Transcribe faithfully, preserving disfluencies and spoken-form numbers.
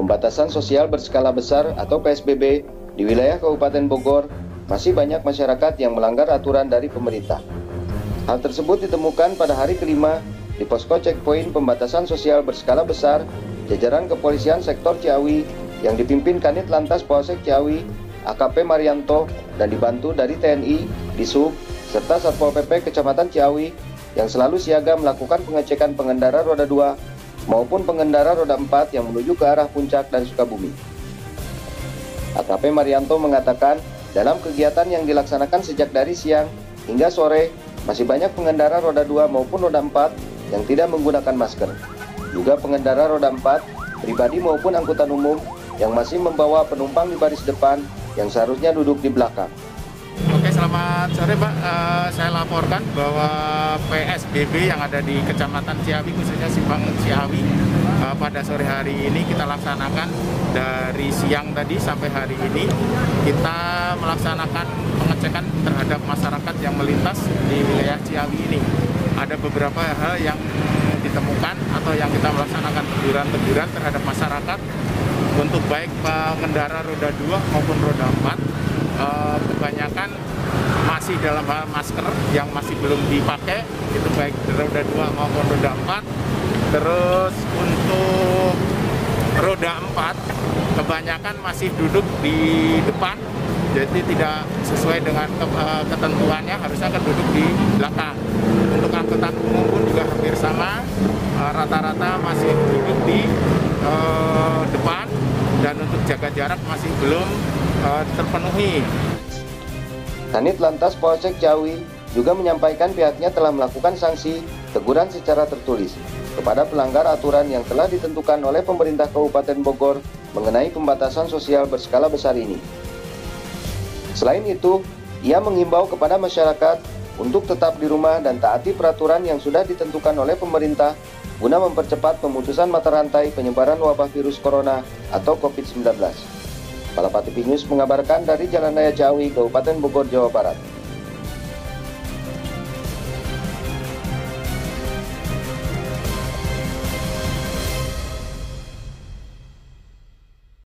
pembatasan sosial berskala besar atau P S B B di wilayah Kabupaten Bogor, masih banyak masyarakat yang melanggar aturan dari pemerintah. Hal tersebut ditemukan pada hari kelima di posko checkpoint pembatasan sosial berskala besar jajaran Kepolisian Sektor Ciawi yang dipimpin Kanit Lantas Polsek Ciawi A K P Marianto dan dibantu dari T N I, Disub, serta Satpol P P Kecamatan Ciawi yang selalu siaga melakukan pengecekan pengendara roda dua maupun pengendara roda empat yang menuju ke arah Puncak dan Sukabumi. A K P Marianto mengatakan dalam kegiatan yang dilaksanakan sejak dari siang hingga sore masih banyak pengendara roda dua maupun roda empat yang tidak menggunakan masker. Juga pengendara roda empat, pribadi maupun angkutan umum yang masih membawa penumpang di baris depan yang seharusnya duduk di belakang. Oke, selamat sore Pak. Uh, saya laporkan bahwa P S B B yang ada di Kecamatan Ciawi, khususnya Simpang Ciawi, uh, pada sore hari ini kita laksanakan dari siang tadi sampai hari ini. Kita melaksanakan pengecekan terhadap masyarakat yang melintas di wilayah Ciawi ini. Ada beberapa hal yang ditemukan atau yang kita melaksanakan teguran-teguran terhadap masyarakat untuk baik pengendara roda dua maupun roda empat. Uh, kebanyakan masih dalam hal masker yang masih belum dipakai, itu baik roda dua maupun roda empat. Terus untuk roda empat kebanyakan masih duduk di depan, jadi tidak sesuai dengan ke, uh, ketentuannya, harusnya kan duduk di belakang. Untuk angkutan umum pun juga hampir sama, rata-rata uh, masih duduk di uh, depan, dan untuk jaga jarak masih belum uh, terpenuhi. Kanit Lantas Polsek Ciawi juga menyampaikan pihaknya telah melakukan sanksi teguran secara tertulis kepada pelanggar aturan yang telah ditentukan oleh pemerintah Kabupaten Bogor mengenai pembatasan sosial berskala besar ini. Selain itu, ia menghimbau kepada masyarakat untuk tetap di rumah dan taati peraturan yang sudah ditentukan oleh pemerintah guna mempercepat pemutusan mata rantai penyebaran wabah virus corona atau COVID sembilan belas. Palapa T V News mengabarkan dari Jalan Raya Ciawi, Kabupaten Bogor, Jawa Barat.